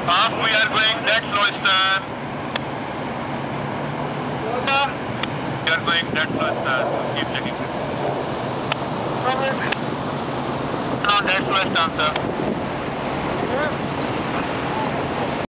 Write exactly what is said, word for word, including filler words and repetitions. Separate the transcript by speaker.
Speaker 1: Half, we are going dead slow stern. We are going dead slow stern. Keep checking. No, dead slow stern, sir.